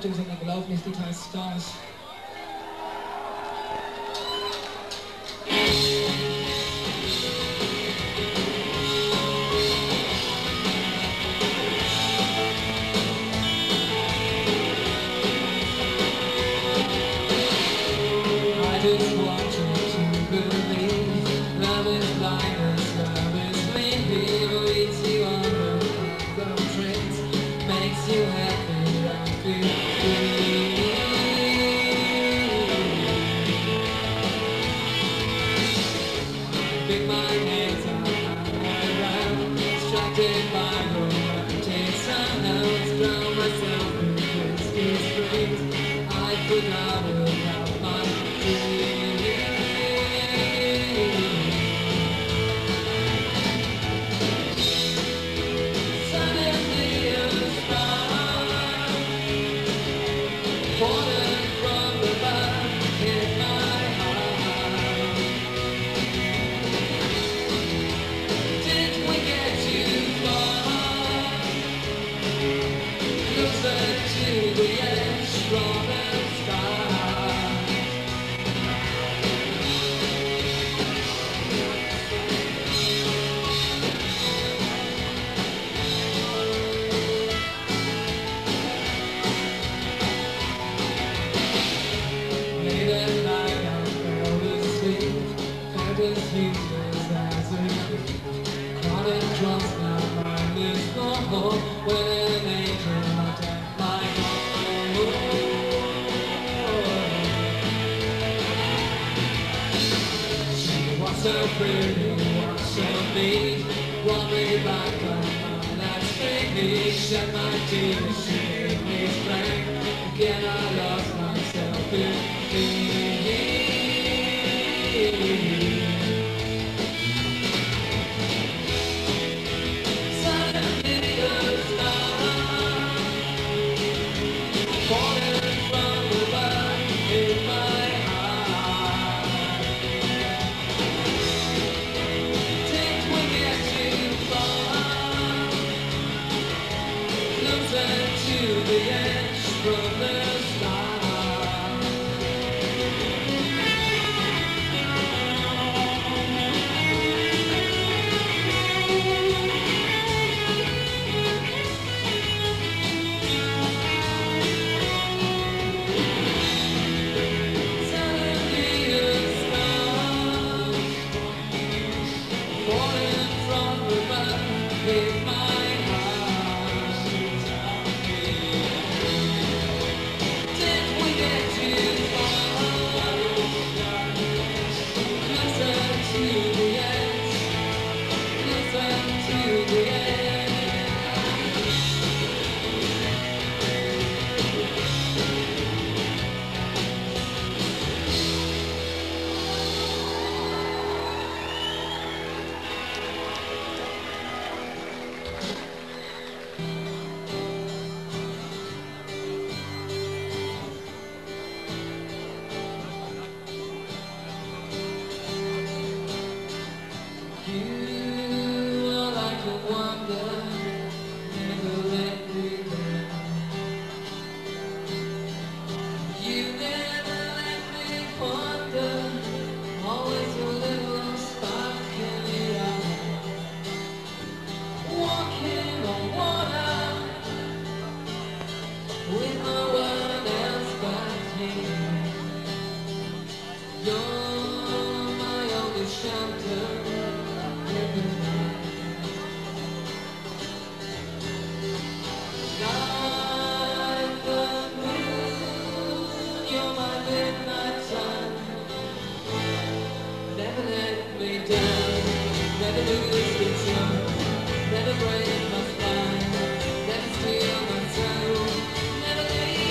Autos sind da gelaufen, ist total Stars. I just want you to believe love is blindness, love is blind, leads you on the trains, makes you happy, I feel free. Big my hands up around, distracted by romantic sounds, drown myself in whiskey springs. I forgot about my dreams. Suddenly a star falling from above hit my heart. Did we get too far? Closer to the edge from the start. Late at night I fell asleep, felt as useless as a creep. Chronic drums, my mind is gone when an angel knocked at my door. She was so pretty, was so neat, brought me back on that street. Shed my tears, she made me strength. Again I lost myself in me. Suddenly a star falling from above in my heart. Did we get too far? Closer to the edge from the start. Suddenly a star falling from above in my heart. Did we get too far? Closer to the edge, closer to the edge. You are like a wonder, never let me down. You never let me wonder, always a little spark in the eye. Walking on water, with no one else but me. You're my only shelter. Like the moon, you're my midnight sun. Never let me down, never lose control, never break my spine, never steal my soul, never leave.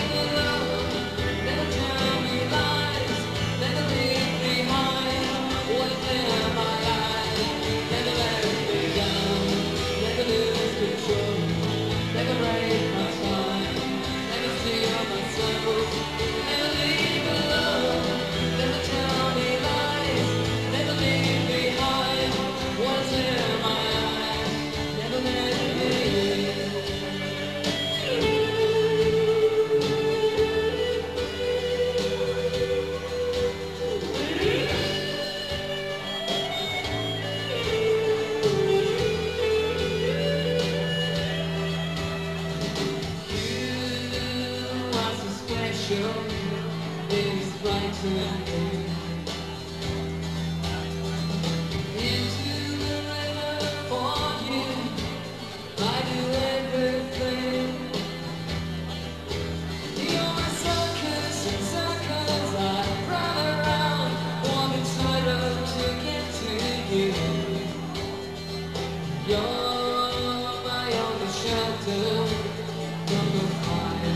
show is frightening me. Into the river for you, I do everything. You're my circus and circles I run around, walking tightrope to get to you. You're my only shelter from the fire.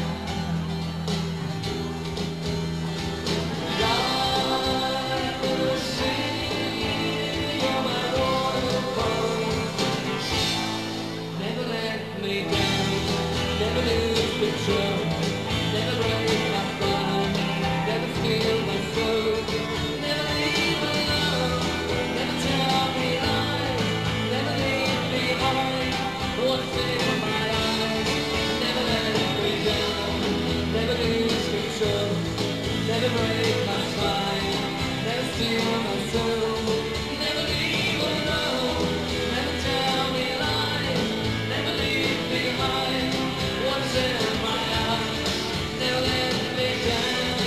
Light in the sea, you're my waterfall. Never let me down, never lose control, never break my fall, never feel my soul, never leave alone, never tell me lies, never leave behind what's in my eyes. Never let me down, never lose control, never break my spine, never steal my soul, never leave alone, never tell me lies, never leave behind what's in my eyes. Never let me down.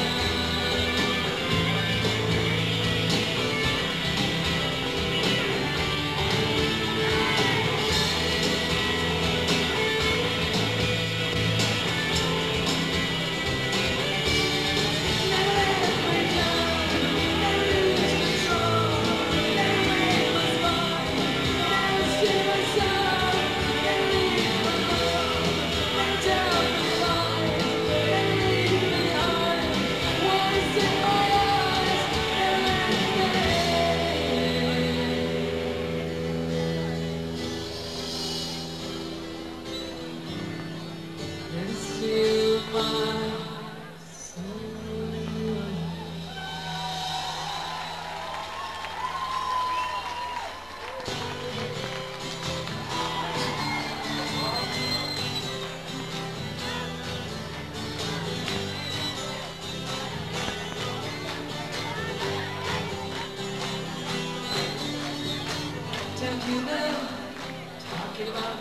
Don't you know, talking about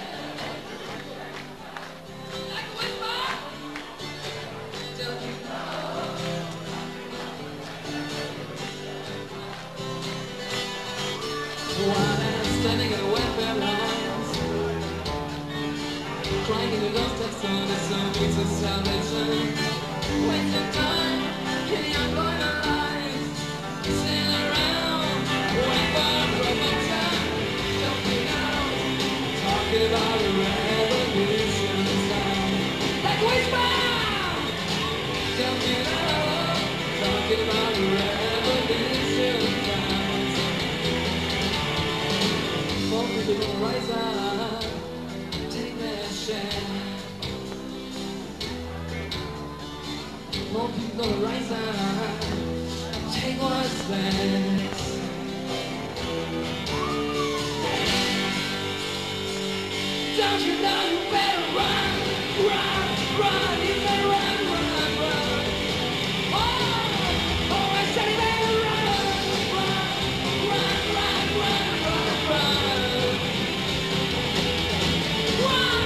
like a whisper. Don't you know? While I'm standing at welfare lines, crying in the lost of sun, it's some means of salvation. Wasting time, killing our going lives, sitting around, waiting for promotion. Don't you know? Talking about a revolution sound like a whisper. Don't you know? Talking about a revolution sound. More people gonna rise up, take their share. More people gonna rise up, take what's theirs. Don't you know you better run, run, run, you better run, run, run. Oh, I said you better run, run, run, run, run, run, run. Run!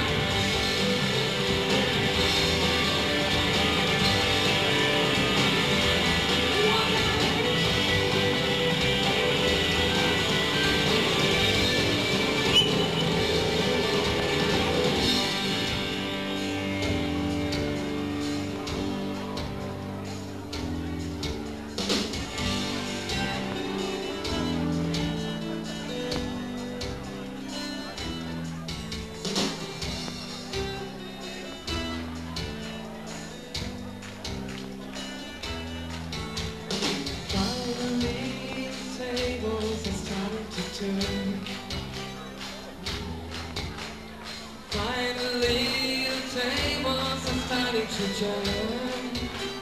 Finally, the tables are starting to turn.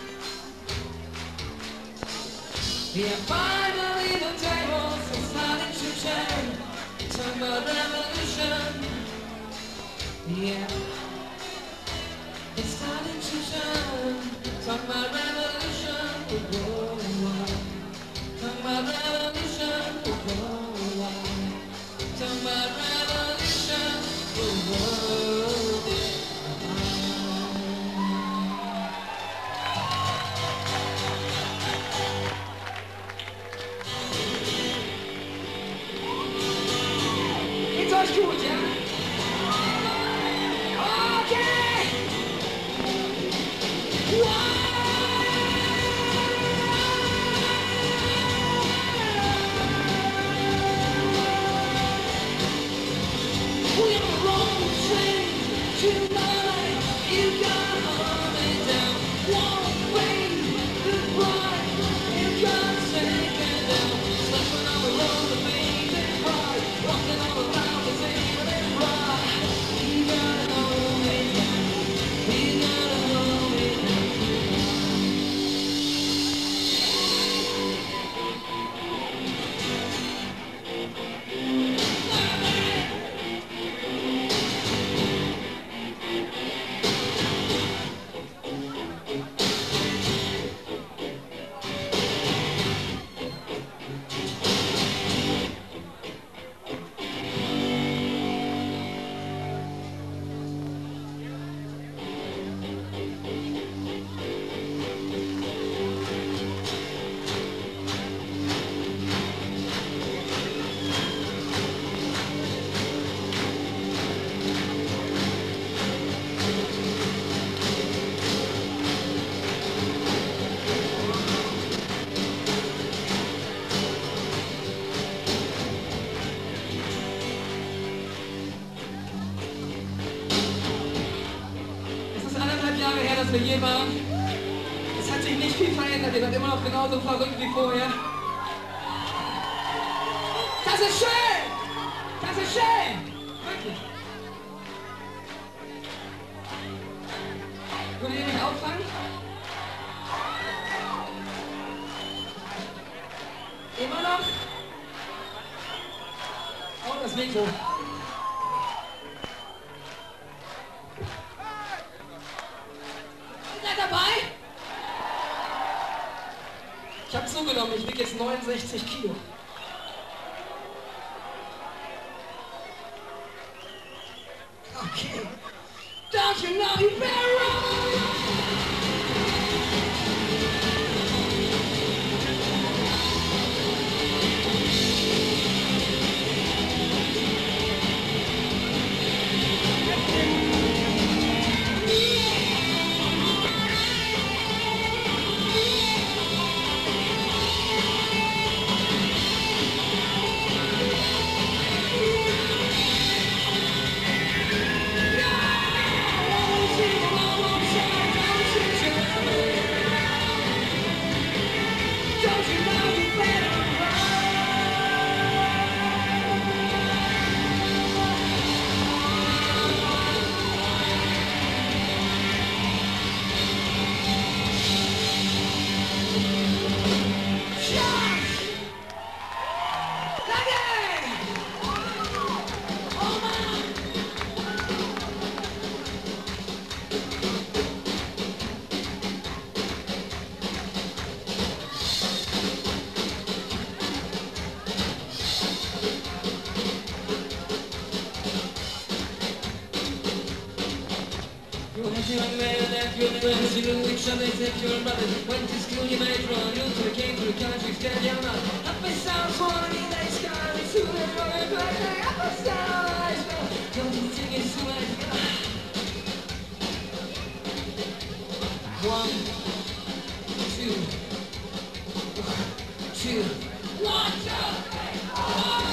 Yeah, finally the tables are starting to turn. Talk about revolution. Yeah, it's starting to turn. Talk about revolution. Talk about revolution. Talk about revolution. Dass wir hier waren. Es hat sich nicht viel verändert, ihr seid immer noch genauso verrückt wie vorher. Das ist schön! Das ist schön! Wirklich. Könnt ihr mich auffangen? Immer noch? Und das Mikro. Dabei? Ich habe zugenommen, ich wiege jetzt 69 Kilo. Okay. Don't you know you better run? You knew each other except your brothers. Went to school, you made wrong. You two came to the country, stand your mouth. Up and down, funny, they sky. It's who they're running back. Up and down, don't you think it's too much? 1, 2, 1, 2, 3, 4.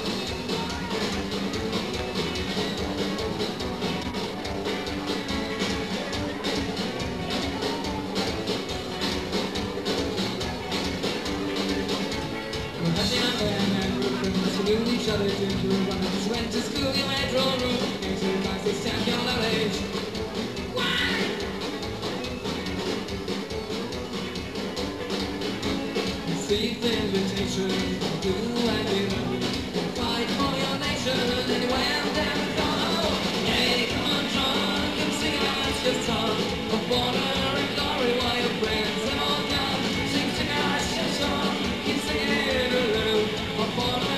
Each other to went to school, you made your room. Into the box, it's time your knowledge. Why? Receive the invitation, do and you fight for your nation, and you went there and follow. Hey, come on, John, come sing us your song of honor and glory while your friends have all gone. Sing us your song, keep singing it alone of honor.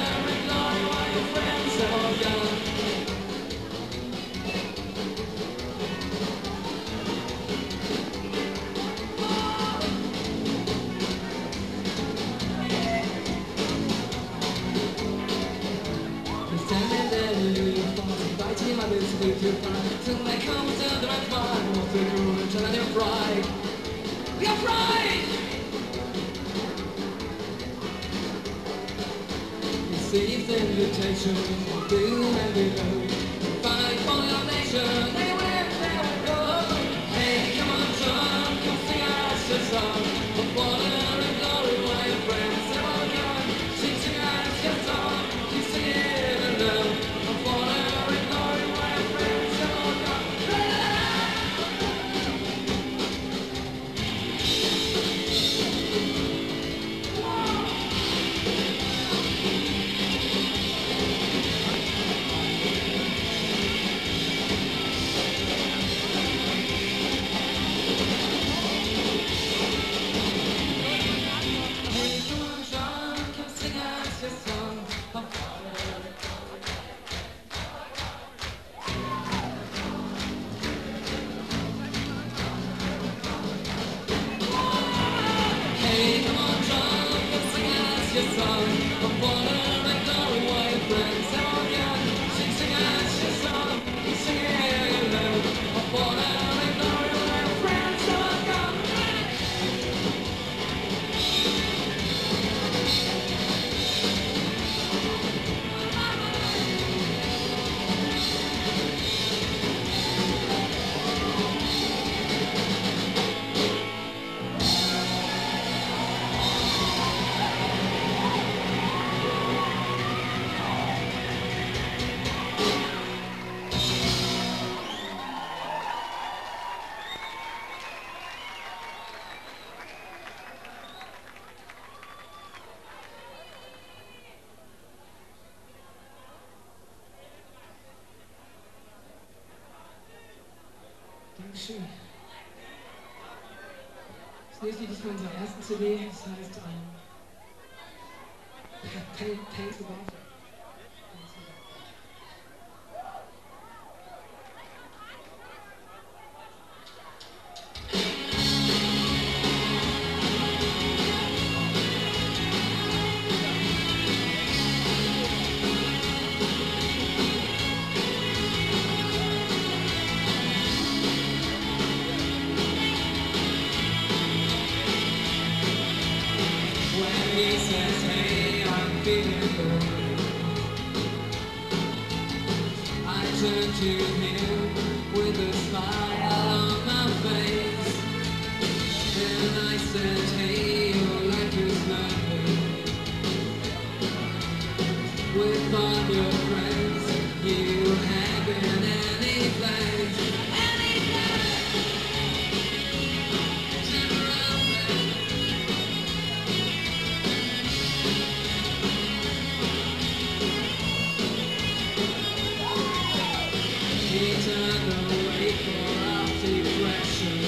Till they come to the right one, what to do until they're your pride. Receive the invitation, do and below. Fight for your nation, they will never go. Hey, come on, John, come sing us a song of honor and glory, while your friends have all gone. Sing us your song, you sing it alone. Of honor and glory, while your friends have all gone. Dankeschön. Das nächste Lied ist von unserer ersten CD, das heißt Paint the Bathroom. He says, hey, I'm feeling good. I turn to him with a smile on my face, and I said, hey, your life is nothing. With all your friends, you have in any place. He turned away for our depression,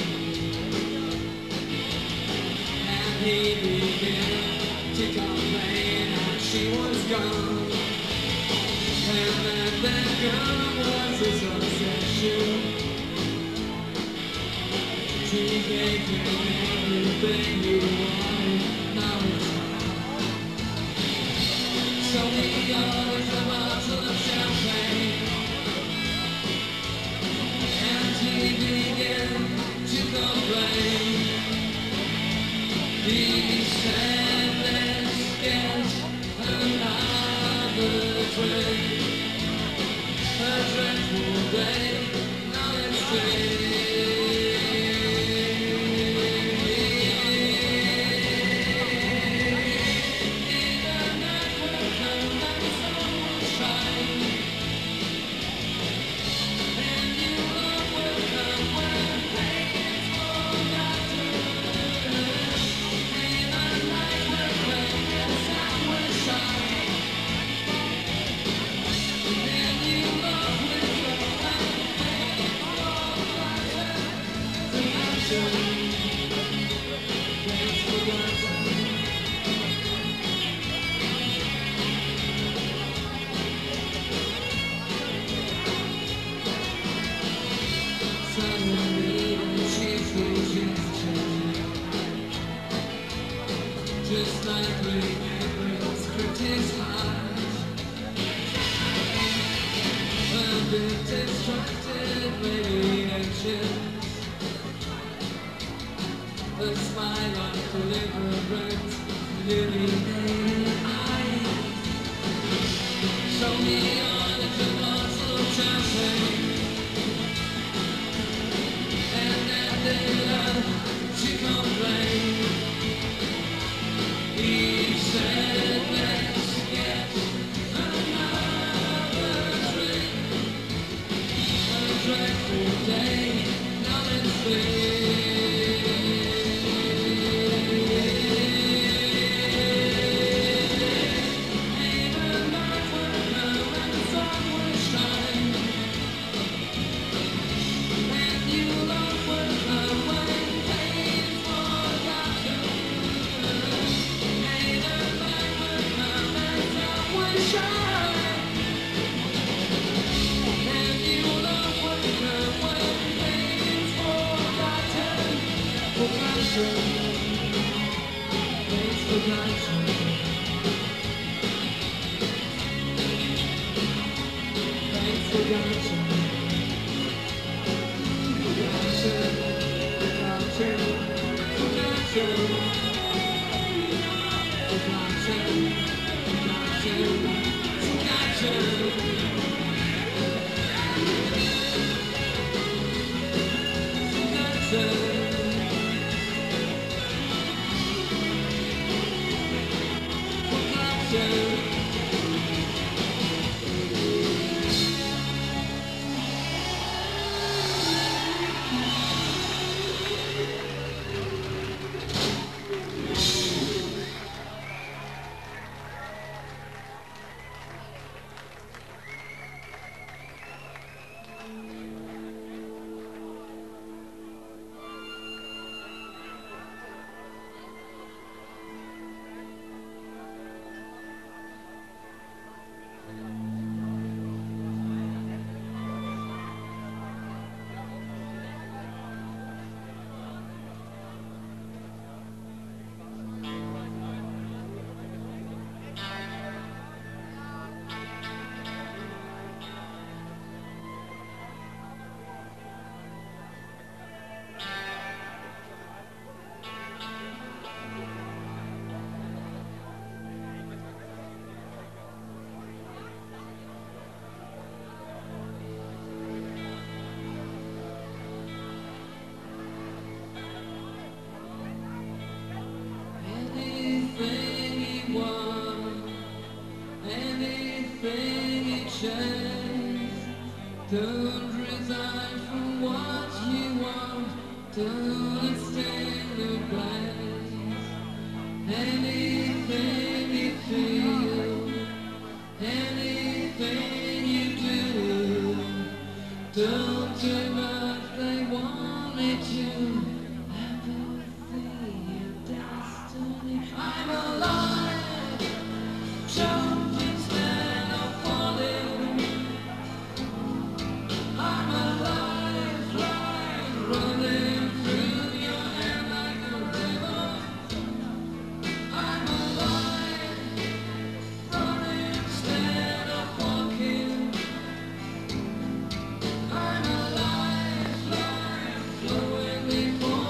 and he began to complain that she was gone, and that girl was his obsession. She gave him everything he wanted, now it's gone. So he orders a bottle of champagne, he began to complain. He said, let's get another drink. A dreadful day, now let's drink. In the night will come and the sun will shine, and your love will come when pain is forgotten. In the night will come and the sun will shine, and your love will come when pain is forgotten. Pain's forgotten. Suddenly she feels change, just like remembrance gripped his heart. A bit distracted, maybe anxious, A smile on deliverance, illuminated eyes. Show me on the colossal champagne, and then they love to complain. He said, let's get another drink. A dreadful day, now let's play. Thanks for granted. Thanks for granted. Don't resign from what you want. Don't stay in the place. Anything you feel, anything you do, don't do what they want me to. Apathy and destiny. I'm alive, jumping instead of falling. I'm alive, flying, running through your hair like a river. I'm alive, running instead of walking. I'm alive, flying, flowing before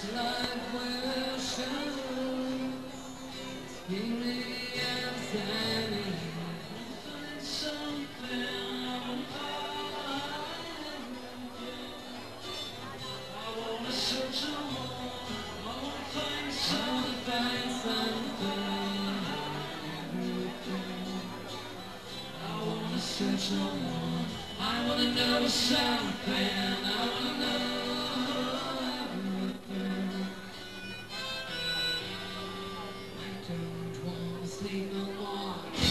life will show. Give me understanding. Find something I wanna search some more. I wanna find something. I wanna search no more. I wanna know something. I wanna know everything. I don't wanna sleep no more.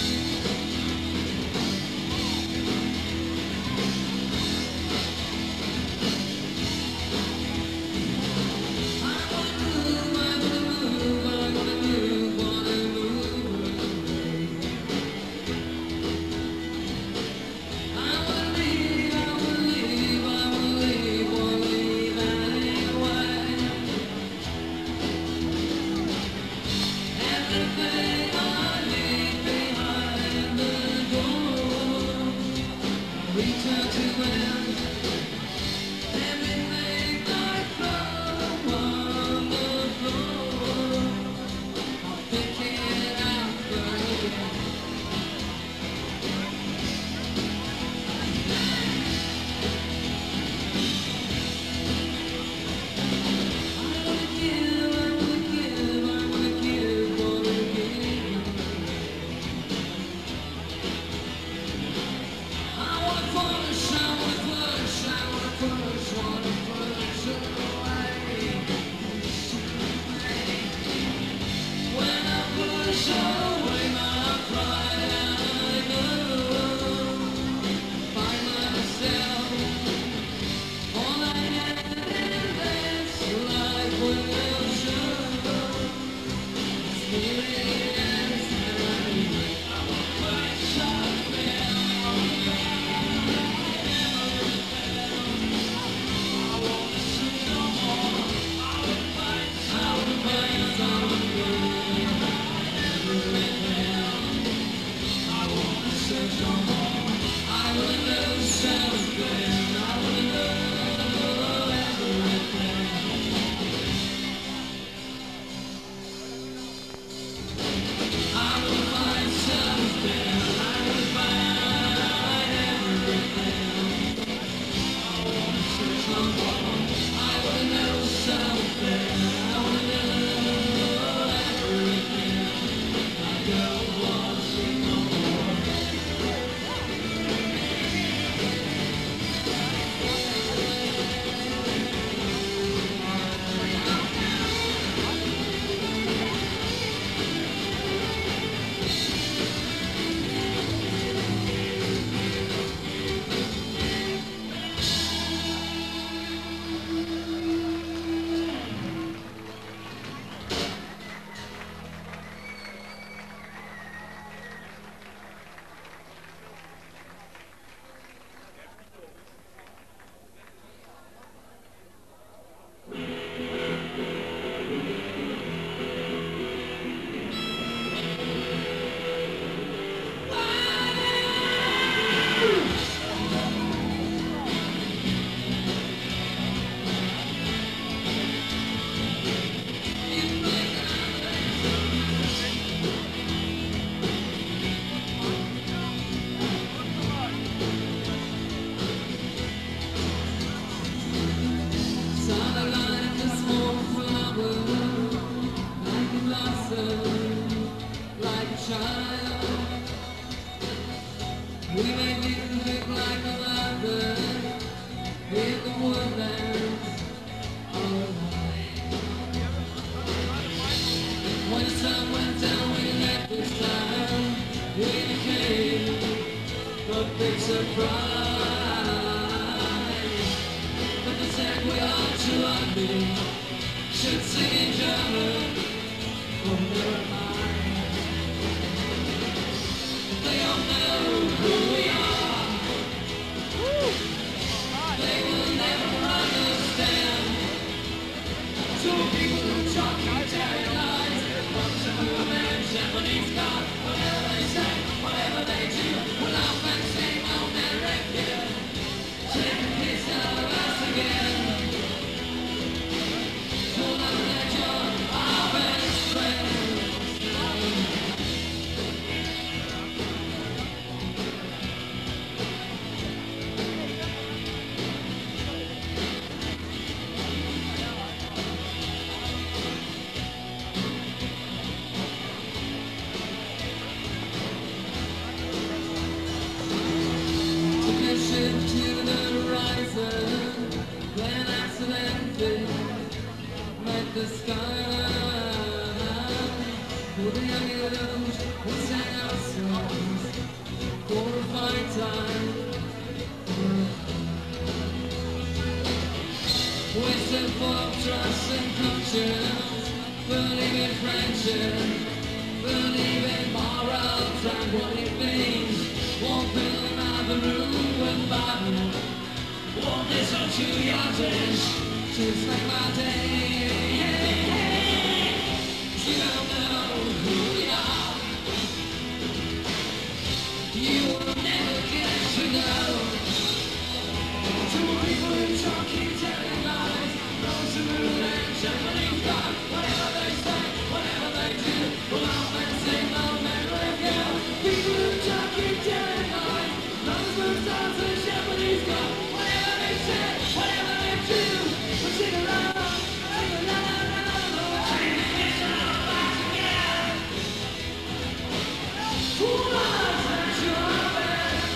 Return to when everything like flow on the floor. I'm thinking it out again. I wanna give, I wanna give, I wanna give, wanna give. I wanna push, I wanna push, I wanna push, wanna push away. When I push away my pride, I know find myself. All I had in this life will show. Experience I wanna find something. We make music like a lover in the woodlands all night. When the sun went down, we left this town. We became a big surprise. But they said we ought to ugly, should sing in German, oh never mind. They all know who we are. They will never understand. Two people who talk and tell you lies. One to whom and Japanese God. Whatever they say, whatever they do, we'll laugh and sing on their record. Take a piece of us again. So the sky. For the young and old, we sang our songs for a fine time. We stood for trust and conscience, believe in friendship, believe in morals and what it means. Won't fill another room with Bible. Won't listen to your dish, just like my day. You don't know who we are. You will never get to know. Two people who talk, keep telling lies. Those who rule and Japanese God. Whatever they say, whatever they do, will always say no memory of you. People who talk, keep telling lies. Those who stars and Japanese God. Whatever they say, whatever they do, we'll sing along, sing along. Who loves and your best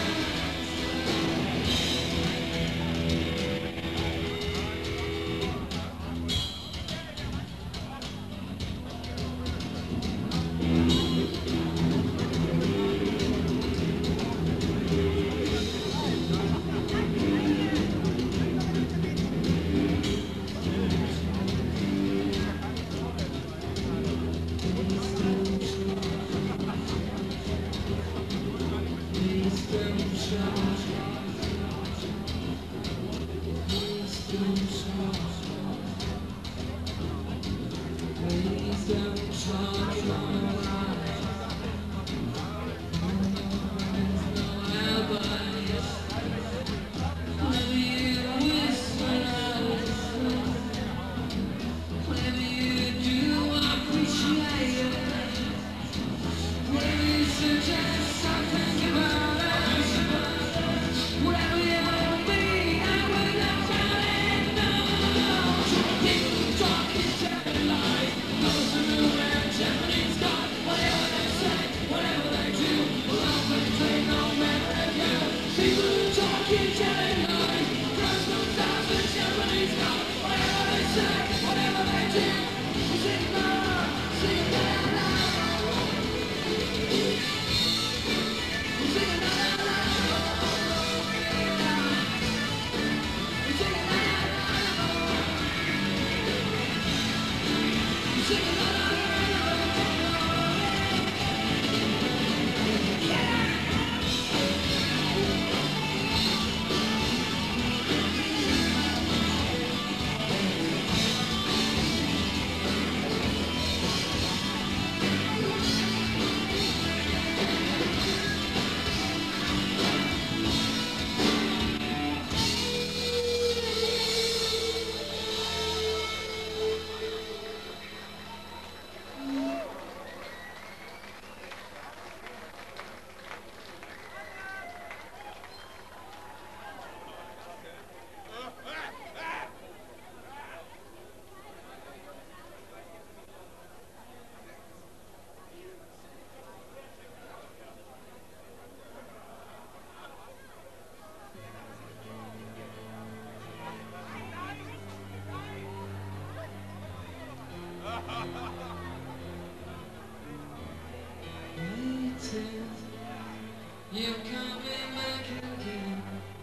You're coming back again,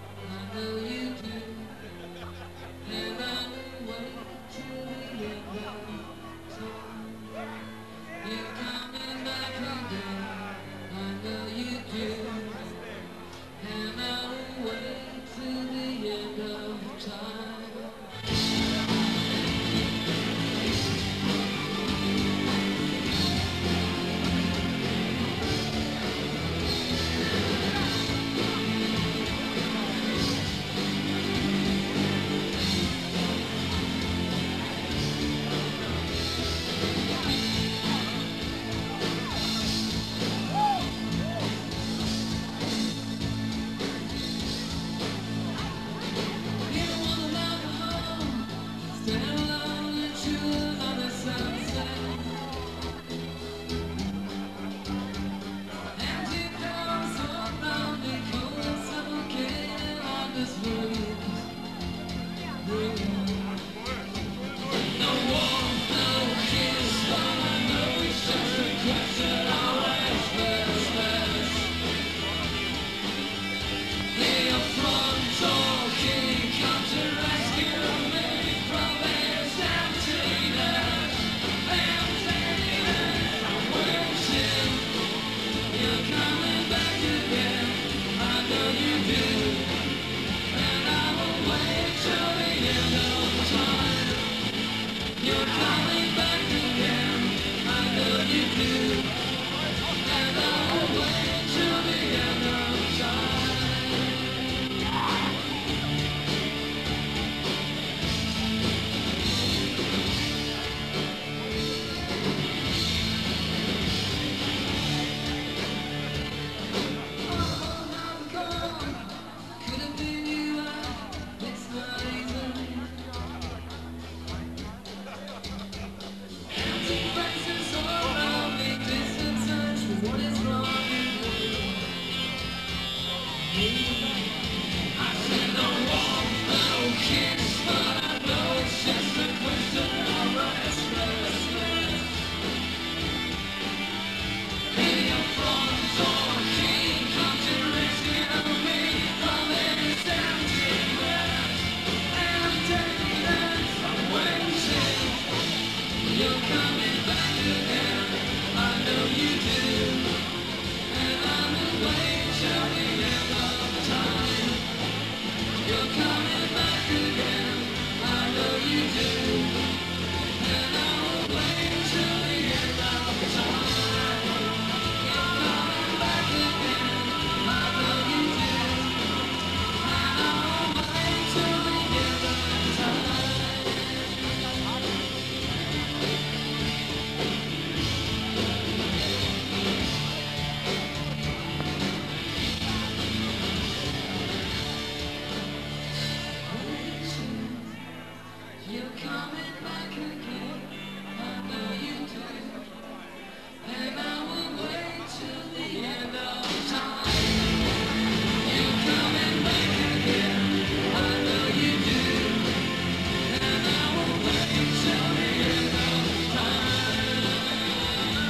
I know you do. And I will wait till the end of time. You're coming back again, I know you do. And I will wait till the end of time. You're coming back again, I know you do. And I will wait till the end of time. Oh, I'm gone. Could have been you, it's not easy. Empty faces all around me, distant touch with what is wrong with me. I said no warmth, no kiss, but I know it's just a question of restlessness. In your front door key comes your rescue me from this emptiness. Emptiness, I'm waiting. You're coming back again, I know you do. And I will wait till the end of time. You're coming back again, I know you do. And I will wait till the end of time. You're coming back again, I know you do. And I will wait till the end of time. You're coming back again, I know you do. And I will wait till the end of time. You're coming back again, I know you do. And I will wait till the end of time.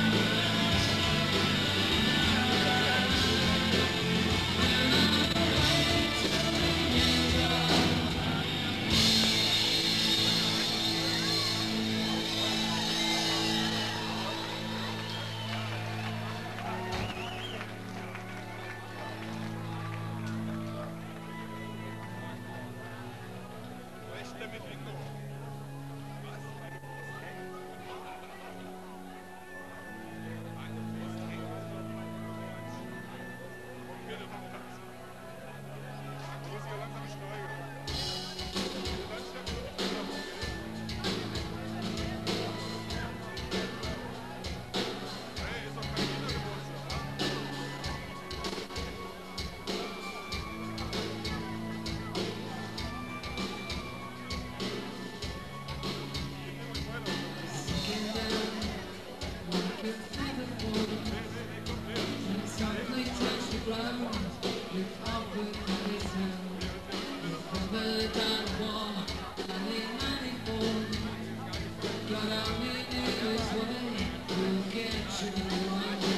Softly touch the ground with awkward medicine. You've covered that wall, and in manifold. God only knew his way, will get you one day.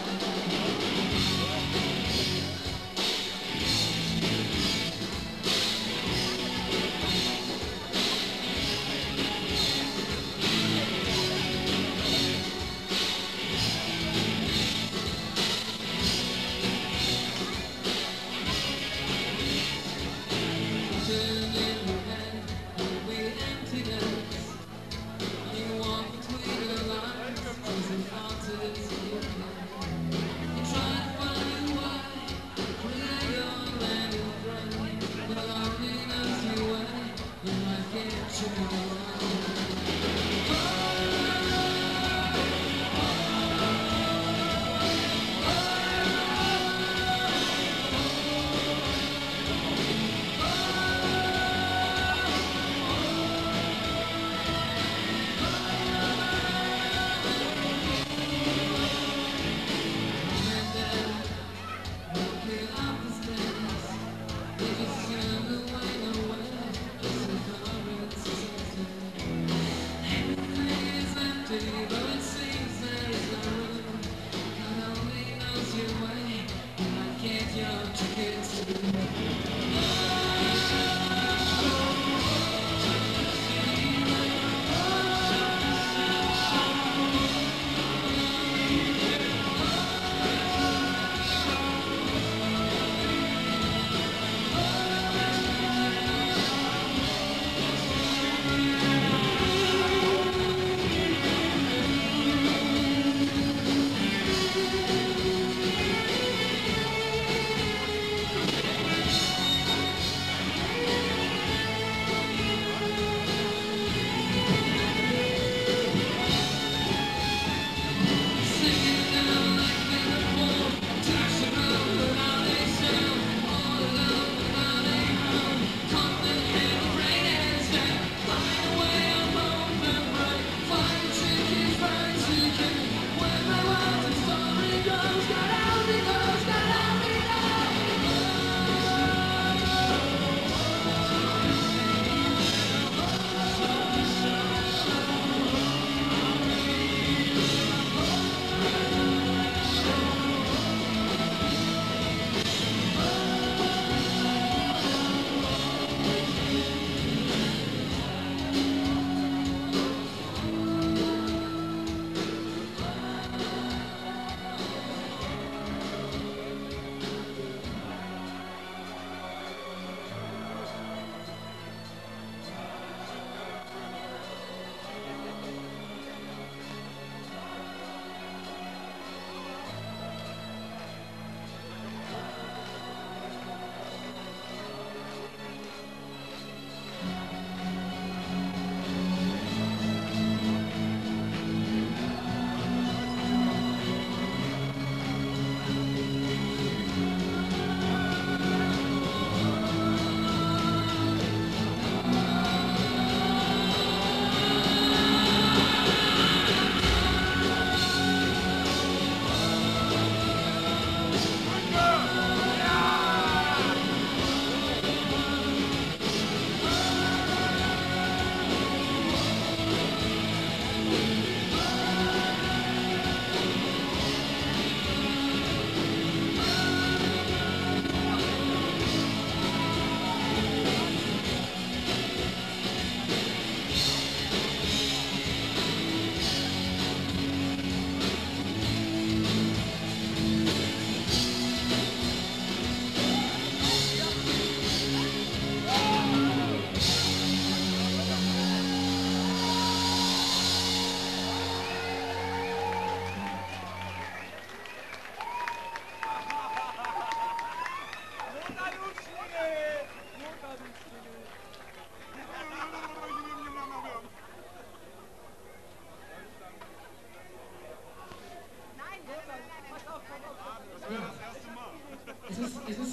Turn in your head, will be emptiness. You walk between the lines, choosing altars you can. You try to find your way, clear your land and brain. But only knows your way, you might get you walking up the stairs. You just turn away, nowhere. It's a current system. Everything is empty, but it seems there is no room. God only knows your way, you might get your tickets too.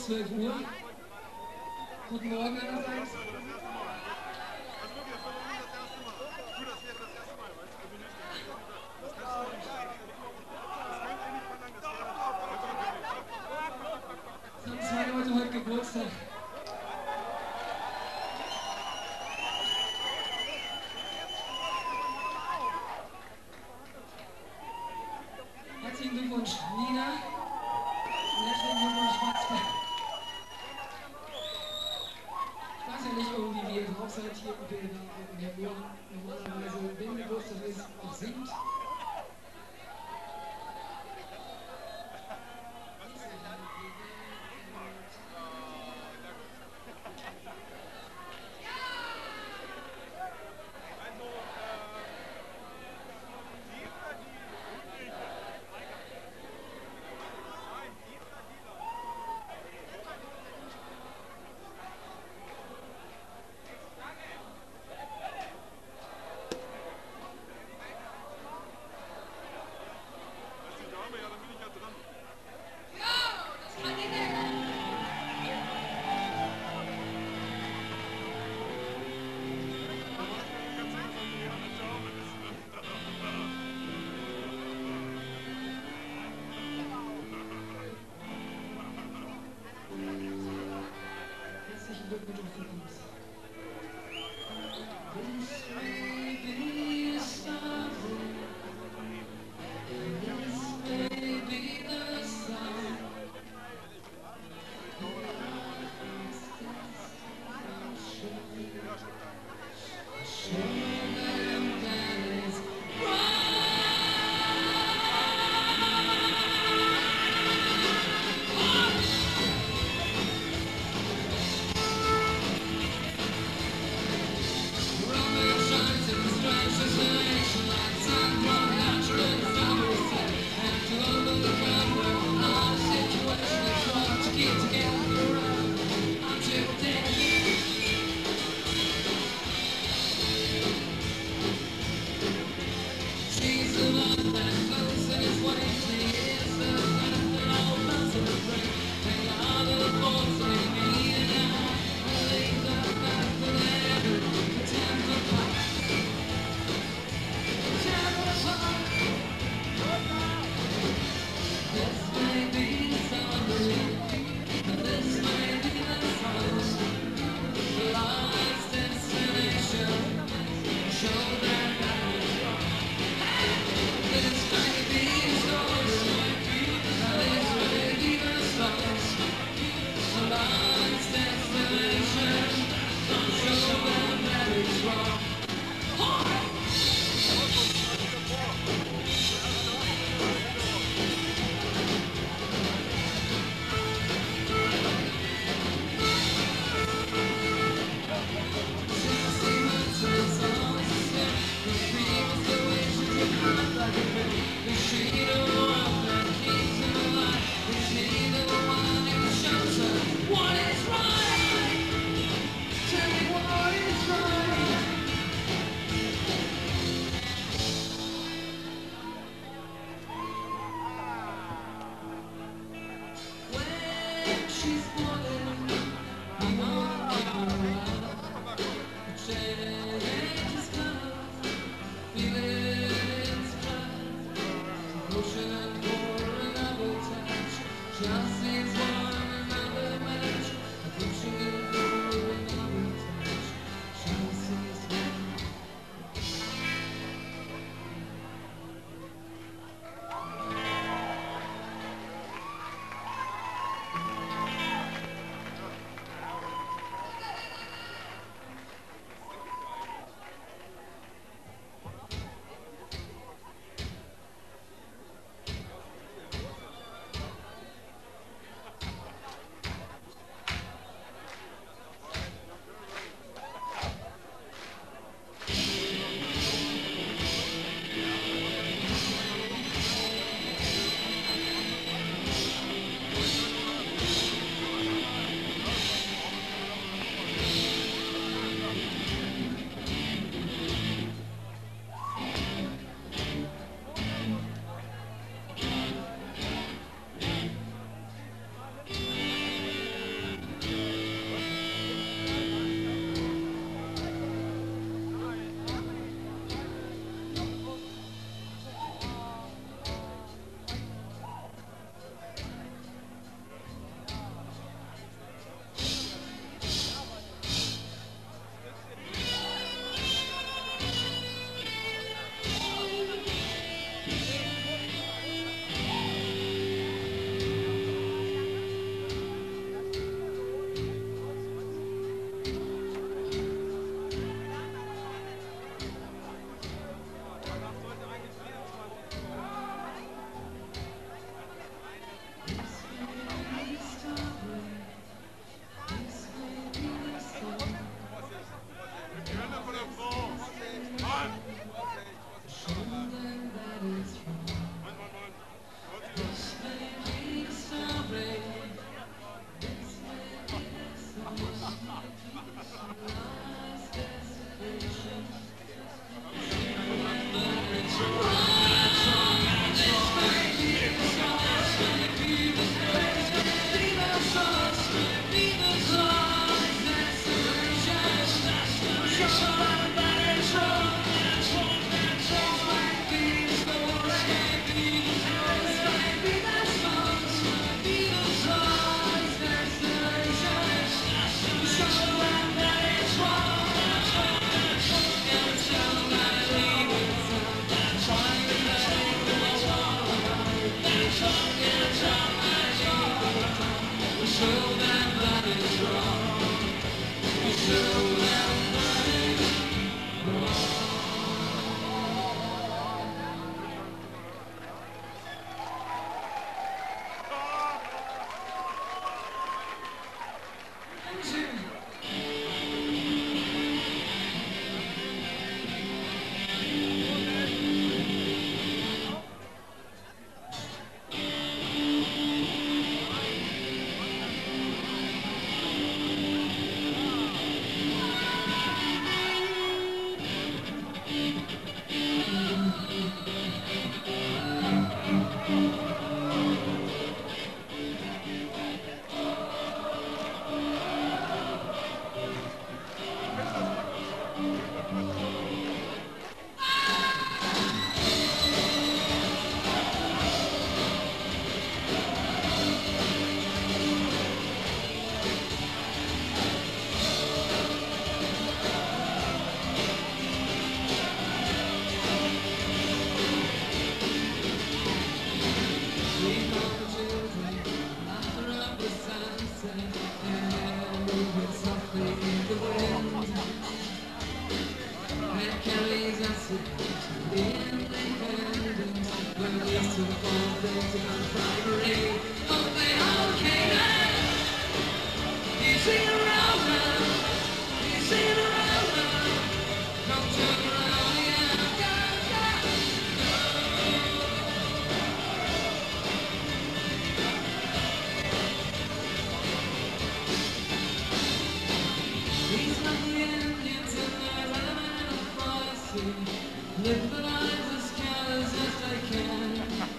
bis 12 Uhr. Guten Morgen allerseits. Es haben zwei Leute heute Geburtstag. Herzlichen Glückwunsch, Nina. Und herzlichen Glückwunsch, Matzke. Ich weiß ja nicht irgendwie, wie ihr drauf seid hier im Bild, und ihr nur normalerweise, wenn Geburtstag ist, auch singt. Herzlichen Glückwunsch auf den Dienst. This may be a starting, this may be the sun. Show them that it's Live the lives as careless as I can.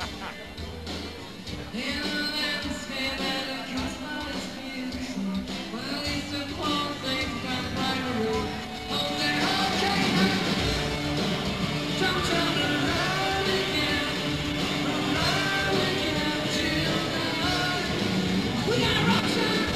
In a landscape that it cuts by its peaks. Well, these two poor things got bribery. Oh, they're okay now. Don't turn around again. Around again till now. We got rock time.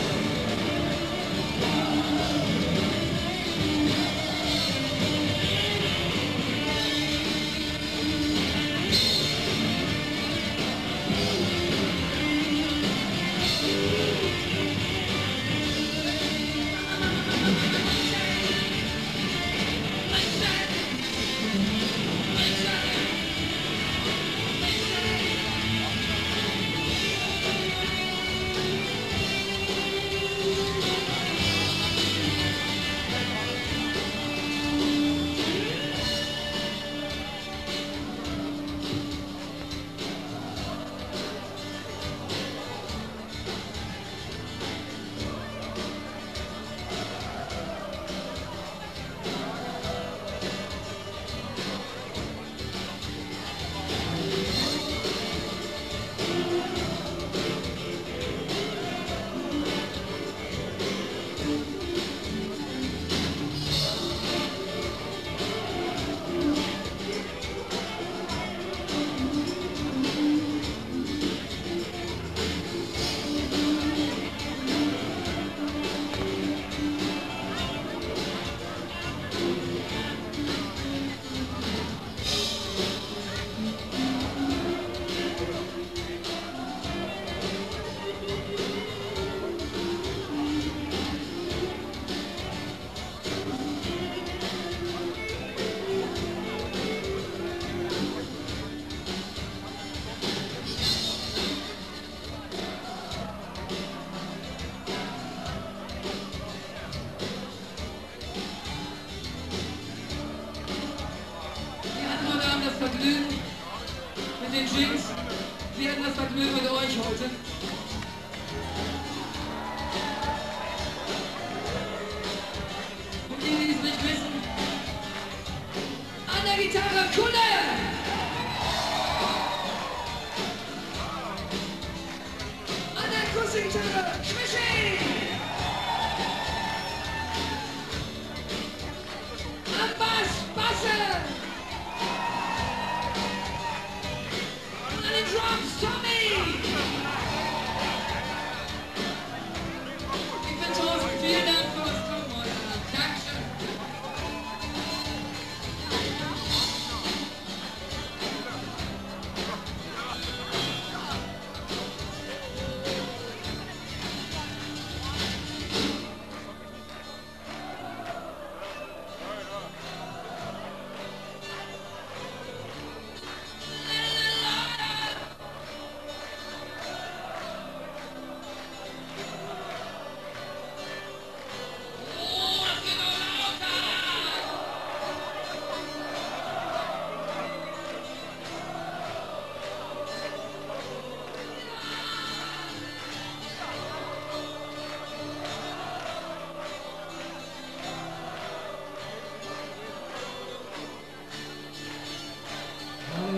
Vergnügen mit den Jinx. Wir hatten das Vergnügen mit euch heute. Und die es nicht wissen, an der Gitarre Kunde!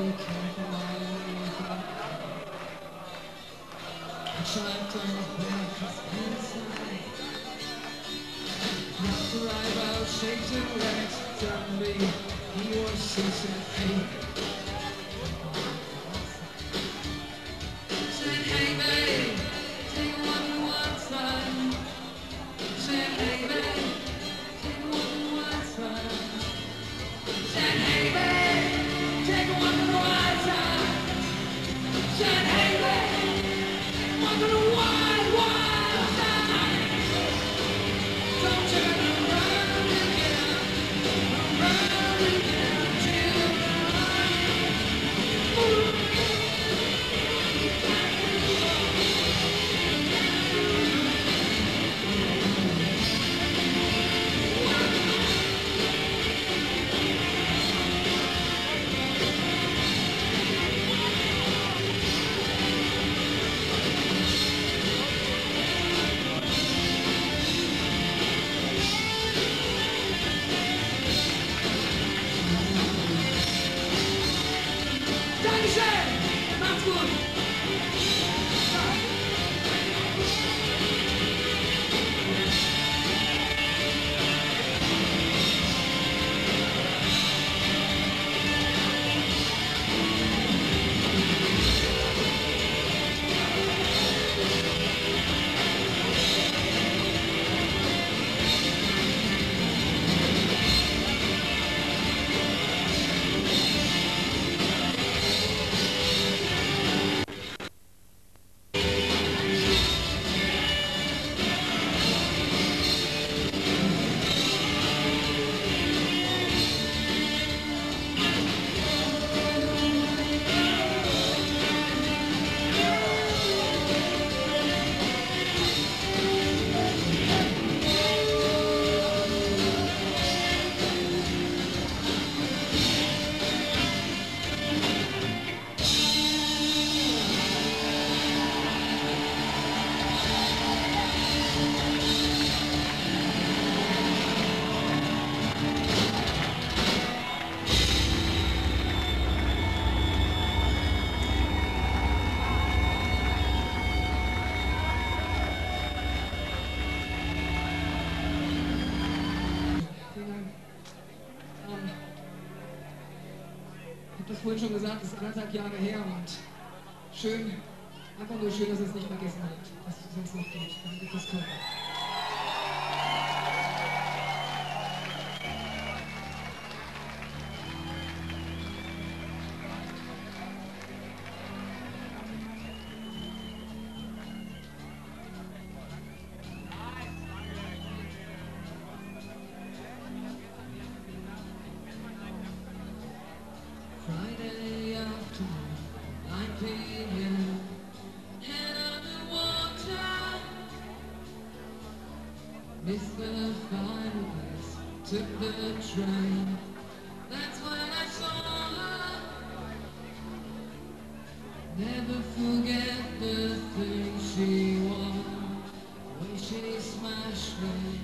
came from my life. I tried to break his inside. Not the right out, shakes and legs. Tell me he was 6 and 8. Said, hey babe, take one time. Said, hey babe, take one time. Said, hey babe, take one time. Said, hey babe, take one time. Don't turn around again till ich habe das vorhin schon gesagt, das ist 1,5 Jahre her und schön, einfach nur schön, dass ihr es nicht vergessen habt, dass es uns noch geht. Danke fürs Kommen. Friday afternoon, 9 p.m. Head underwater. Missed the final bus, took the train. That's when I saw her. Never forget the things she wore, the way she smashed me.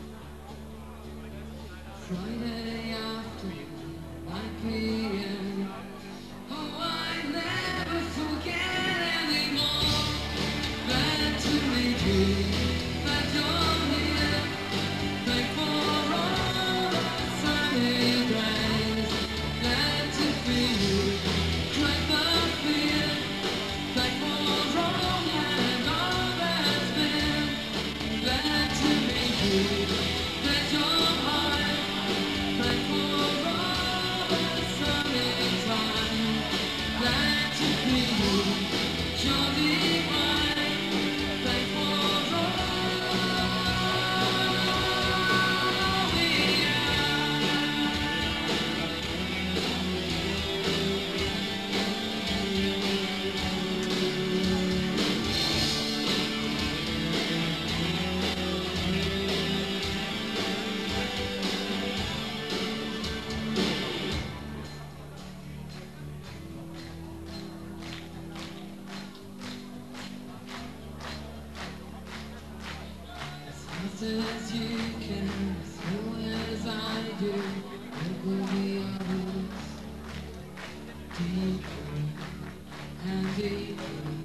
Friday afternoon, 9 p.m. Oh, I never forget anymore. Glad to meet you, that you're here. Thank for all the sunny days. Glad to feel you, dread the fear. Thank for all and all that's been. Glad to meet you, that you're mine. Thank for all the sunny time. Glad to feel you, you're divine. Thank for all we are. As fast as you can, as slow as I do, it will be ours. deeper and deeper.